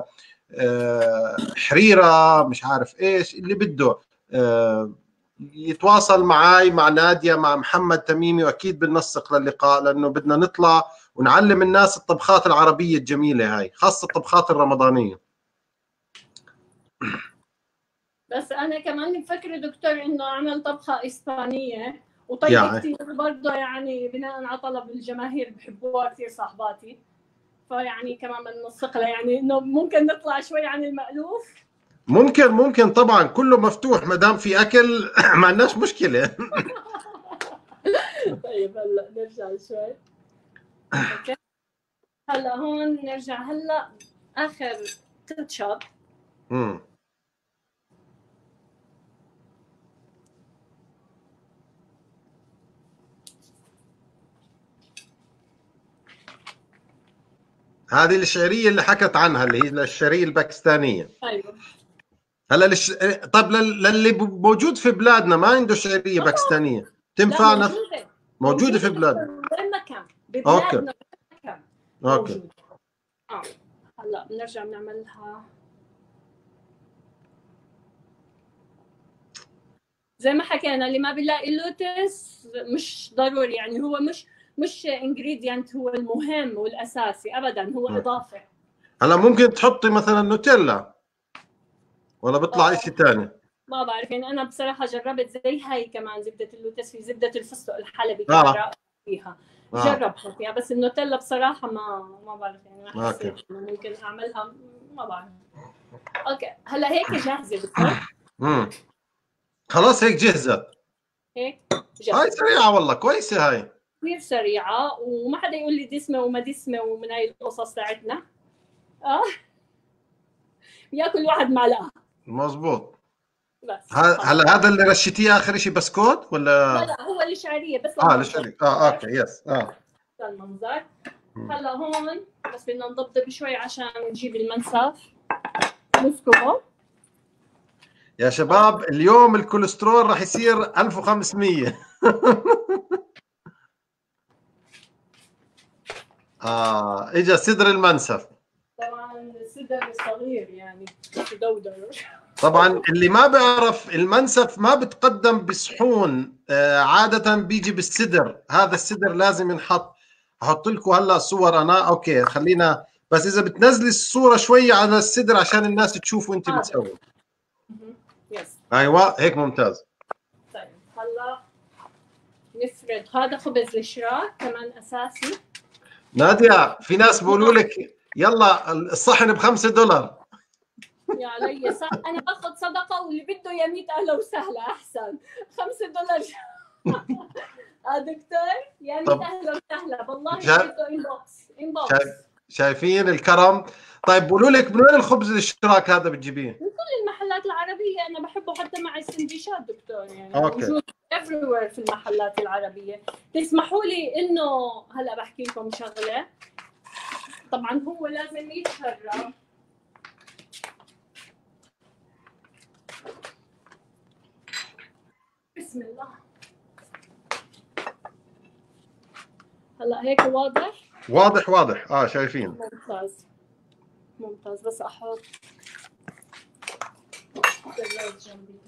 حريرة، مش عارف إيش اللي بده، يتواصل معي، مع نادية، مع محمد تميمي، وأكيد بننسق للقاء، لأنه بدنا نطلع ونعلم الناس الطبخات العربية الجميلة هاي، خاصة الطبخات الرمضانية. بس انا كمان مفكره دكتور انه اعمل طبخه اسبانيه وطيبه يعني. كثير برضه يعني بناء على طلب الجماهير، بحبوها كثير صاحباتي، فيعني كمان بننسق لها يعني انه ممكن نطلع شوي عن المألوف. ممكن طبعا، كله مفتوح ما دام في اكل. ما عندناش مشكله. طيب هلا نرجع شوي. اوكي. هلا هون نرجع هلا اخر كاتشب. هذه الشعريه اللي حكت عنها اللي هي الشعريه الباكستانيه. ايوه. هلا طب للي موجود في بلادنا ما عنده شعريه باكستانيه تنفعنا؟ موجوده في بلادنا وين ما كان ببلادنا. اوكي. هلا بنرجع بنعملها زي ما حكينا. اللي ما بيلاقي اللوتس مش ضروري، يعني هو مش انجريدينت هو المهم والاساسي ابدا، هو اضافه. هلا ممكن تحطي مثلا نوتيلا ولا بيطلع شيء ثاني؟ ما بعرف، يعني انا بصراحه جربت زي هاي كمان زبده اللوتس، في زبده الفستق الحلبي كمان فيها جربتها فيها، بس النوتيلا بصراحه ما بعرف، يعني ما حسيت انه ممكن اعملها، ما بعرف. اوكي هلا هيك جاهزه بتصير. خلاص هيك جهزت. هيك جاهزه. هاي سريعه والله، كويسه هاي كثير سريعه، وما حدا يقول لي دسمه وما دسمه ومن هاي القصص تاعتنا. ياكل واحد معلقه. مزبوط. بس هلا هذا اللي رشيتيه اخر شيء بسكوت ولا؟ لا هو الشعريه بس. الشعريه. اوكي يس. المنظر. هلا هون بس بدنا نضبط شوي عشان نجيب المنسف نسكبه. يا شباب اليوم الكوليسترول راح يصير 1500. اجى صدر المنسف. طبعا صدر صغير يعني دودر. طبعا اللي ما بيعرف المنسف ما بتقدم بصحون، عادة بيجي بالصدر. هذا الصدر لازم ينحط. احط لكم هلا صور انا. اوكي خلينا بس اذا بتنزلي الصورة شوية على الصدر عشان الناس تشوفوا انت بتسوي. ايوه هيك ممتاز. طيب هلا نفرد. هذا خبز الشراك كمان اساسي. نادية في ناس بيقولوا لك يلا الصحن ب$5. يا علي صح، انا باخذ صدقه واللي بده يا 100 اهلا وسهلا احسن. $5. دكتور يا 100 اهلا وسهلا والله. بده انبوكس. شايفين الكرم؟ طيب بقولوا لك من وين الخبز الاشتراك هذا بتجيبيه؟ من كل المحلات العربيه، انا بحبه حتى مع السندويشات دكتور، يعني أوكي. موجود everywhere في المحلات العربيه. تسمحوا لي انه هلا بحكي لكم شغله. طبعا هو لازم يتشرب. بسم الله. هلا هيك واضح؟ واضح. شايفين. ممتاز. بس احط جنبي.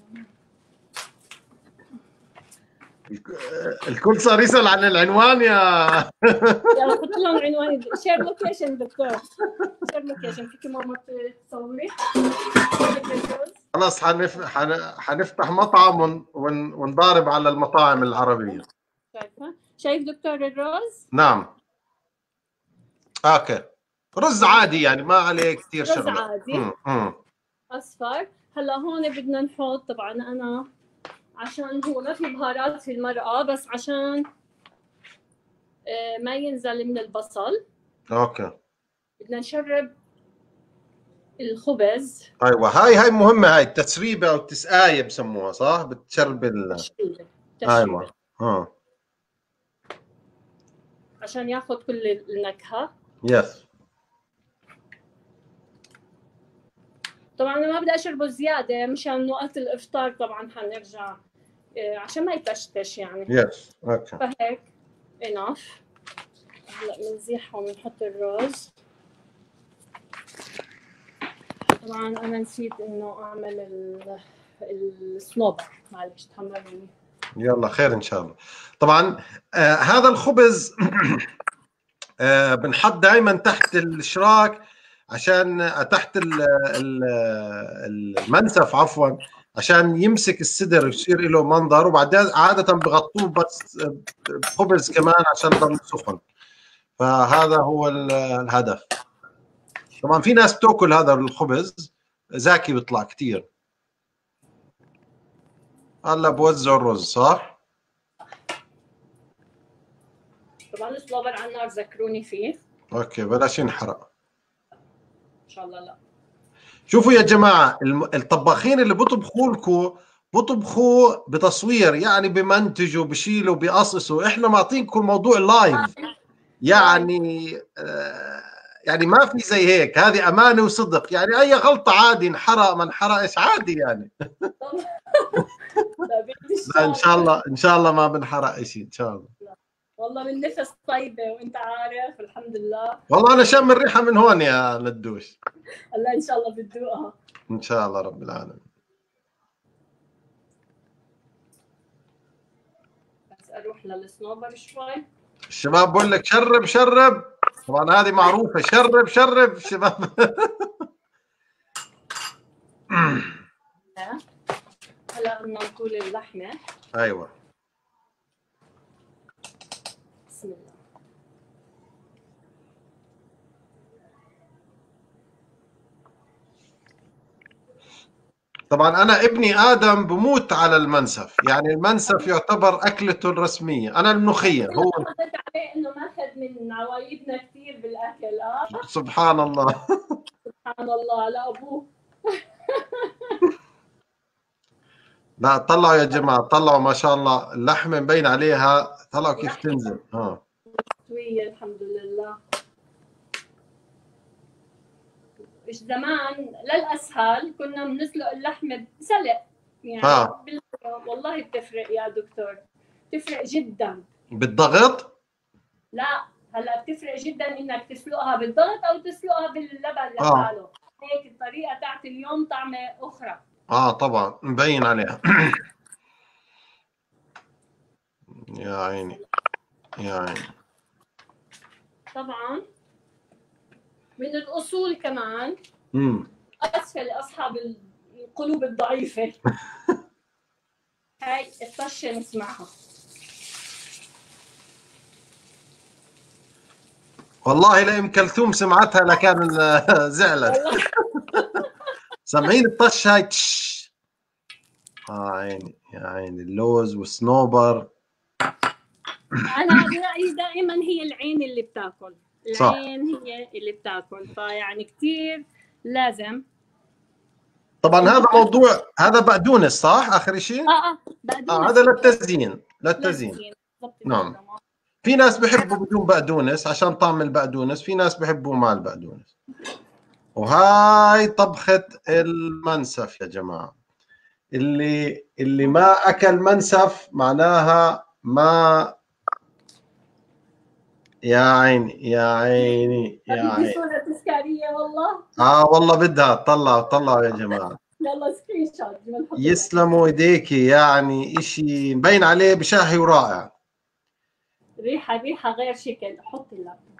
الكل صار يسأل عن العنوان يا حط لهم عنوان. شير لوكيشن دكتور، شير لوكيشن. فيكي ماما تصوري؟ خلاص حنفتح مطعم ونضارب على المطاعم العربية. شايف دكتور الرز؟ نعم. اوكي رز عادي يعني ما عليه كثير شغله. رز عادي. اصفر. هلا هون بدنا نحط، طبعا انا عشان هو ما في بهارات في المرقه، بس عشان ما ينزل من البصل. اوكي. بدنا نشرب الخبز. ايوه هاي مهمه، هاي التسريبه او التسقايه بسموها صح؟ بتشرب تشريبه. ايوه عشان ياخذ كل النكهه. يس. طبعا انا ما بدي اشربه زياده مشان وقت الافطار طبعا حنرجع عشان ما يتشتش يعني. يس. اوكي. فهيك اناف. هلا بنزيحه وبنحط الرز. طبعا انا نسيت انه اعمل الصنوبر، معلش تحملوني. يلا خير ان شاء الله. طبعا هذا الخبز بنحط دائما تحت الشراك عشان تحت المنسف عفوا، عشان يمسك الصدر ويصير له منظر، وبعدين عاده بغطوه بس خبز كمان عشان يضل سخن. فهذا هو الهدف. طبعا في ناس بتاكل هذا الخبز زاكي بيطلع كثير. هلا بوزع الرز صح؟ طبعا الصلابر على النار ذكروني فيه. اوكي بلاش ينحرق ان شاء الله. لا شوفوا يا جماعه الطباخين اللي بيطبخوا لكم بيطبخوا بتصوير، يعني بمنتجوا بشيلوا بيقصصوا. احنا معطينكم الموضوع لايف يعني يعني ما في زي هيك، هذه امانه وصدق، يعني اي غلطه عادي، انحرق ما انحرقش عادي يعني. لا ان شاء الله، ان شاء الله ما بنحرق شيء ان شاء الله. والله من نفس طيبه وانت عارف الحمد لله. والله انا شم الريحه من هون يا ندوش. الله ان شاء الله بتذوقها ان شاء الله رب العالمين. بس اروح للصنوبر شوي. الشباب بقول لك شرب شرب، طبعا هذه معروفه، شرب شرب شباب. هلا بدنا نقول اللحمه. ايوه بسم الله. طبعا انا ابني ادم بموت على المنسف، يعني المنسف يعتبر اكلته الرسميه. انا الملوخيه هو عليه انه ماخذ من عوايدنا كثير بالاكل. سبحان الله. سبحان الله على ابوه. لا طلعوا يا جماعه، طلعوا ما شاء الله، اللحمه مبين عليها، طلعوا كيف تنزل. مستويه الحمد لله. زمان للاسهل كنا بنسلق اللحمه بسلق يعني والله بتفرق يا دكتور، بتفرق جدا. بالضغط؟ لا هلا بتفرق جدا انك تسلقها بالضغط او تسلقها باللبن لحاله. هيك الطريقه تاعت اليوم طعمه اخرى. طبعا مبين عليها. يا عيني يا عيني. طبعا من الاصول كمان اسفه لاصحاب القلوب الضعيفه. هاي الطشه نسمعها. والله لأم كلثوم سمعتها لكان زعلت. سامعين الطش هاي تش. عيني يا عيني، اللوز والصنوبر. انا برأيي دائما هي العين اللي بتاكل، العين صح. هي اللي بتاكل، فيعني كثير لازم. طبعا هذا موضوع، هذا بقدونس صح اخر شيء؟ بقدونس. هذا للتزيين نعم. في ناس بحبوا بدون بقدونس عشان طعم البقدونس، في ناس بحبوا مع البقدونس. وهاي طبخة المنسف يا جماعة. اللي ما أكل منسف معناها ما، يا عيني يا عيني يا عيني. بدي صورة تذكارية والله. والله بدها، طلعوا يا جماعة. يلا سكرين شوت. يسلموا ايديكي، يعني اشي مبين عليه بشاهي ورائع. ريحة غير شكل. حط اللابتوب.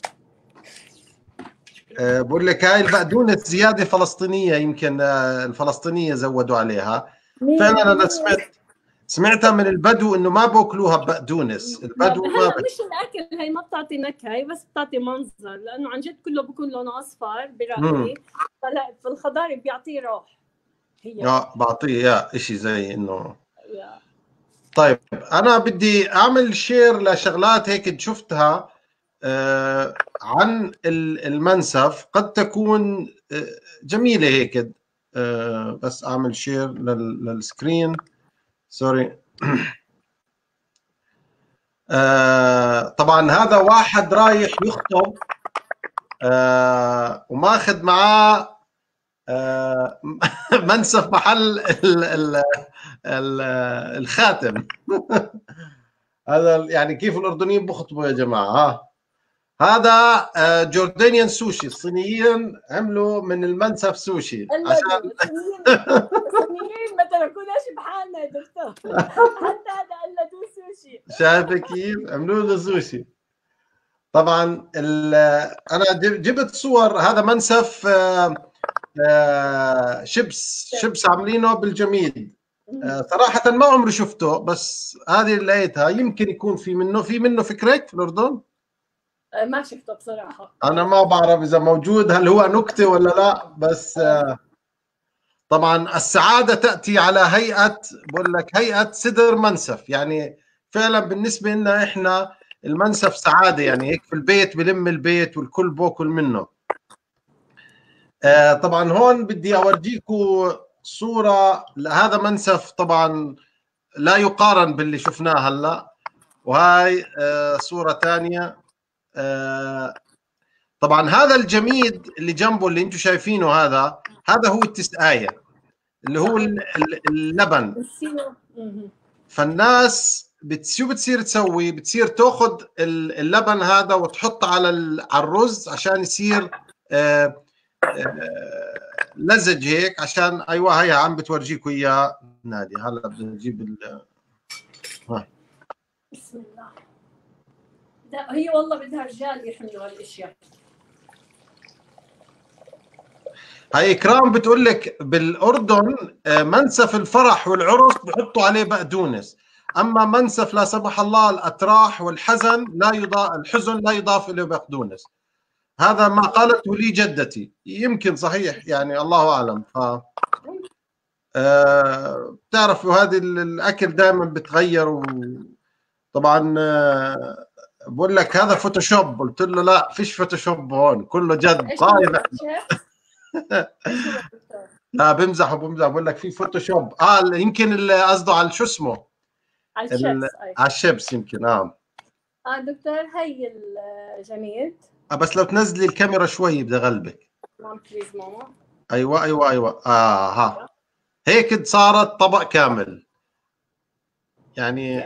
بقول لك هاي البقدونس زيادة فلسطينية، يمكن الفلسطينية زودوا عليها. فعلا أنا سمعتها من البدو إنه ما بأكلوها بقدونس. البدو مش الأكل، هي ما بتعطي نكهة، هي بس بتعطي منظر، لأنه عن جد كله بيكون لونه أصفر برأيي. فلا في الخضار بيعطيه روح. بعطيه يا إشي زي إنه طيب أنا بدي أعمل شير لشغلات هيك شفتها عن المنسف، قد تكون جميلة هيك. بس أعمل شير للسكرين. سوري. طبعا هذا واحد رايح يخطب وماخذ معاه منسف محل الخاتم. هذا يعني كيف الأردنيين بخطبوا يا جماعة. هذا جوردانيان سوشي، الصينيين عملوا من المنسف سوشي عشان الصينيين ما تركوناش بحالنا يا دكتور. حتى هذا قلدوه سوشي. شايفه كيف عملوا له سوشي. طبعا انا جبت صور، هذا منسف شبس عاملينه بالجميد. صراحة ما عمري شفته، بس هذه اللي لقيتها. يمكن يكون في منه فكرك في الأردن؟ ما شفته بصراحة. أنا ما بعرف إذا موجود، هل هو نكتة ولا لا، بس طبعا السعادة تأتي على هيئة، بقول لك هيئة صدر منسف. يعني فعلا بالنسبة لنا إحنا المنسف سعادة، يعني هيك في البيت بلم البيت والكل بوكل منه. طبعا هون بدي أورجيكم صورة لهذا منسف، طبعا لا يقارن باللي شفناه هلا. وهاي صورة ثانية. طبعا هذا الجميد اللي جنبه اللي انتم شايفينه هذا هو التسقاية اللي هو اللبن. فالناس شو بتصير تسوي؟ بتصير تاخذ اللبن هذا وتحط على الرز عشان يصير لزج هيك. عشان ايوه هي عم بتورجيكم اياه نادي. هلا بدنا نجيب بسم الله. لا هي والله بدها رجال يحملوا هالاشياء. هاي إكرام بتقول لك بالأردن منسف الفرح والعرس بحطوا عليه بقدونس، أما منسف لا سمح الله الأتراح والحزن الحزن لا يضاف إليه بقدونس. هذا ما قالته لي جدتي، يمكن صحيح يعني الله أعلم. بتعرفوا هذه الأكل دائما بتغير. طبعا بقول لك هذا فوتوشوب، قلت له لا فيش فوتوشوب هون كله جد. طيب لا بمزح بقول لك في فوتوشوب. يمكن اللي قصده على شو اسمه على الشيبس. على الشيبس يمكن. دكتور هي الجميد. بس لو تنزلي الكاميرا شوي بدي اغلبك. بليز ماما. ايوه ها هيك صارت طبق كامل يعني.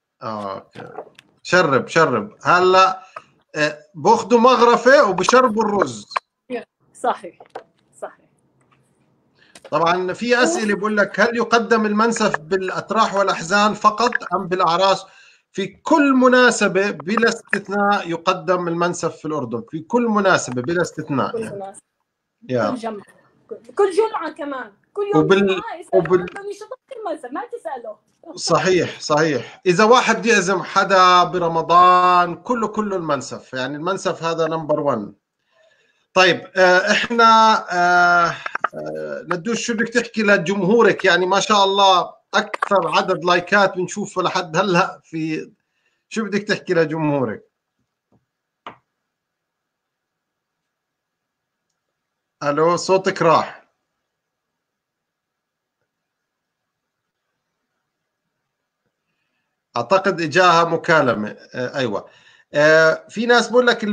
شرب هلا باخذوا مغرفه وبشربوا الرز. صحيح. طبعا في اسئله بقول لك هل يقدم المنسف بالاتراح والاحزان فقط ام بالاعراس؟ في كل مناسبه بلا استثناء يقدم المنسف في الاردن، في كل مناسبه بلا استثناء. كل مناسبه كل جمعه كل جمعه كمان كل يوم يشطط المنسف ما تساله. صحيح. اذا واحد بده يعزم حدا برمضان كله المنسف، يعني المنسف هذا نمبر 1. طيب احنا ندوش شو بدك تحكي لجمهورك؟ يعني ما شاء الله اكثر عدد لايكات بنشوفه لحد هلا. في شو بدك تحكي لجمهورك؟ الو صوتك راح. اعتقد اجاها مكالمه. ايوه. في ناس بقول لك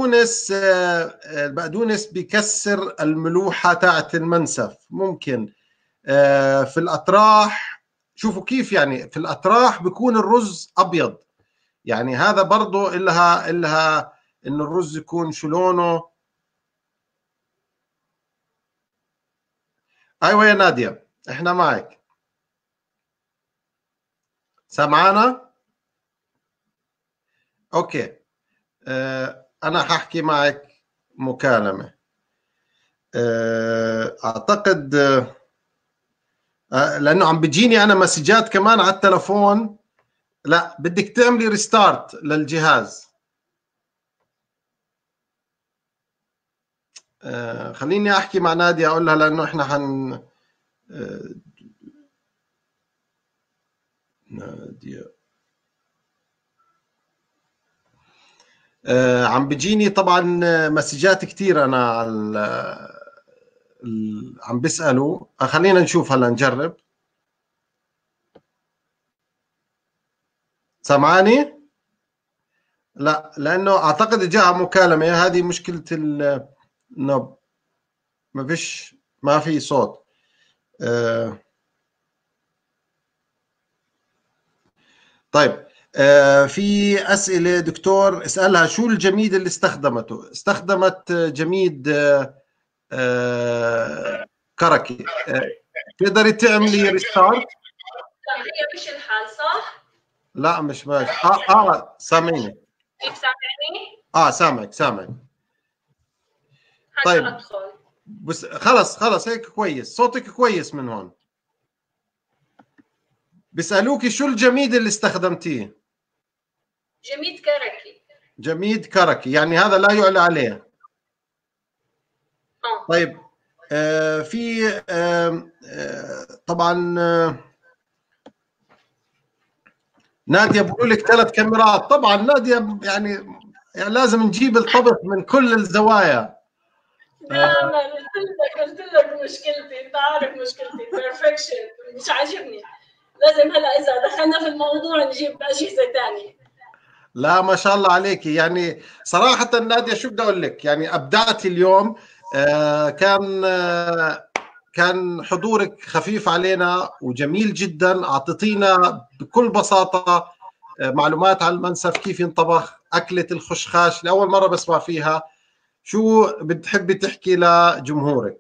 البقدونس بيكسر الملوحه تاعت المنسف. ممكن في الأتراح شوفوا كيف يعني في الأتراح بيكون الرز أبيض، يعني هذا برضو إلها إن الرز يكون شو لونه. أيوة يا نادية إحنا معك، سمعانا؟ أوكي. أنا ححكي معك مكالمة. أعتقد لانه عم بتجيني انا مسجات كمان على التلفون. لا بدك تعملي ريستارت للجهاز. خليني احكي مع نادية اقول لها لانه احنا نادية عم بيجيني طبعا مسجات كثير انا على عم بيسألوا. خلينا نشوف هلا نجرب. سمعاني؟ لا لانه اعتقد جاء مكالمه. هذه مشكله انه ما في صوت. طيب في اسئله دكتور اسالها شو الجميد اللي استخدمته؟ استخدمت جميد كركي. تقدري تعملي ريستارت؟ هي مش الحال صح؟ لا مش ماشي. سامعني؟ سامعني؟ سامعك. طيب أدخل. بس خلص هيك كويس، صوتك كويس من هون. بيسألوكي شو الجميد اللي استخدمتيه؟ جميد كركي يعني هذا لا يعلى عليه. طيب في طبعا نادية بقول لك 3 كاميرات. طبعا نادية يعني لازم نجيب الطبخ من كل الزوايا. لا قلت لك مشكلتي، انت عارف مشكلتي بيرفكشن مش عاجبني. لازم هلا اذا دخلنا في الموضوع نجيب اجهزه ثانيه. لا ما شاء الله عليك، يعني صراحة نادية شو بدي أقول لك، يعني أبدعتي اليوم. كان حضورك خفيف علينا وجميل جدا، أعطيتينا بكل بساطة معلومات عن المنسف، كيف ينطبخ، أكلة الخشخاش لأول مرة بسمع فيها. شو بتحبي تحكي لجمهورك؟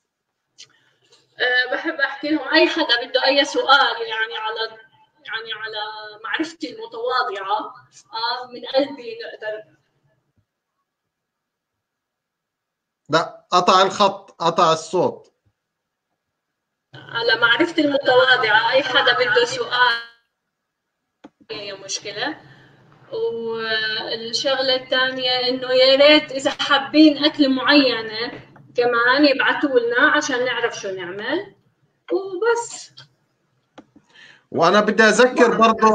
بحب احكي لهم اي حدا بده اي سؤال يعني على معرفتي المتواضعه، من قلبي نقدر. لا قطع الخط، قطع الصوت. على معرفتي المتواضعه اي حدا بده سؤال هي مشكله. والشغله الثانيه انه يا ريت اذا حابين اكل معينه كمان يبعثوا لنا عشان نعرف شو نعمل وبس. وانا بدي اذكر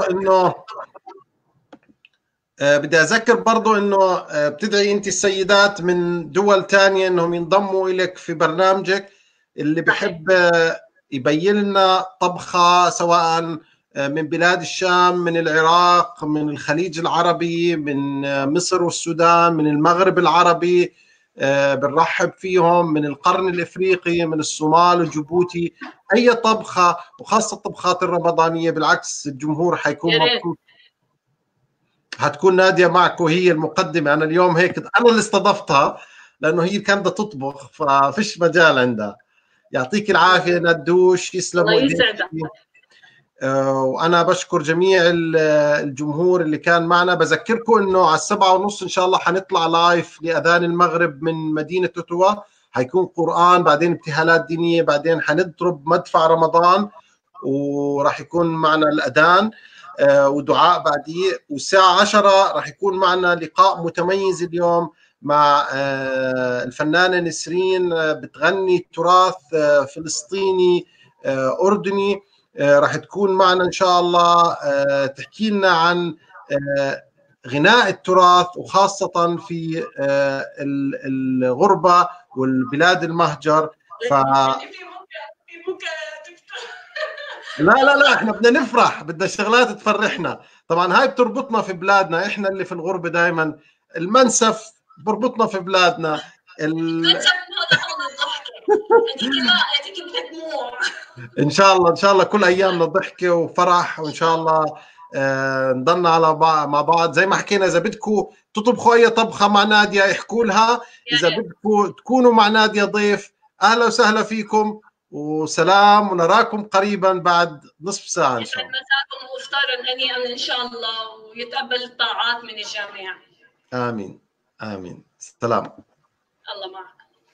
برضو انه بتدعي انت السيدات من دول تانية انهم ينضموا لك في برنامجك اللي بحب يبين لنا طبخة، سواء من بلاد الشام، من العراق، من الخليج العربي، من مصر والسودان، من المغرب العربي، بنرحب فيهم، من القرن الافريقي، من الصومال وجيبوتي. اي طبخة، وخاصة الطبخات الرمضانية، بالعكس الجمهور حيكون مبسوط. هتكون نادية معك وهي المقدمة. أنا اليوم هيك أنا اللي استضفتها لأنه هي كانت بدها تطبخ، ففيش مجال عندها. يعطيك العافية ندوش، يسلموا الله يسعدك. وأنا بشكر جميع الجمهور اللي كان معنا. بذكركم أنه على 7:30 إن شاء الله حنطلع لايف لأذان المغرب من مدينة أوتوا. حيكون قرآن، بعدين ابتهالات دينية، بعدين حنضرب مدفع رمضان، وراح يكون معنا الأذان ودعاء بعديه. والساعة 10 راح يكون معنا لقاء متميز اليوم مع الفنانة نسرين، بتغني تراث فلسطيني أردني. راح تكون معنا إن شاء الله تحكي لنا عن غناء التراث، وخاصة في الغربة والبلاد المهجر. لا احنا بدنا نفرح، بدنا شغلات تفرحنا. طبعا هاي بتربطنا في بلادنا، احنا اللي في الغربة دائما المنسف بربطنا في بلادنا. ان شاء الله كل ايامنا ضحكة وفرح، وان شاء الله نضلنا على مع بعض. زي ما حكينا، اذا بدكم تطبخوا اي طبخة مع نادية احكوا لها، اذا بدكم تكونوا مع نادية ضيف اهلا وسهلا فيكم، وسلام، ونراكم قريبا بعد نصف ساعة إن شاء الله. مساكم وإفطارا هنيئا إن شاء الله، ويتقبل الطاعات من الجميع. آمين آمين. سلام. الله معك.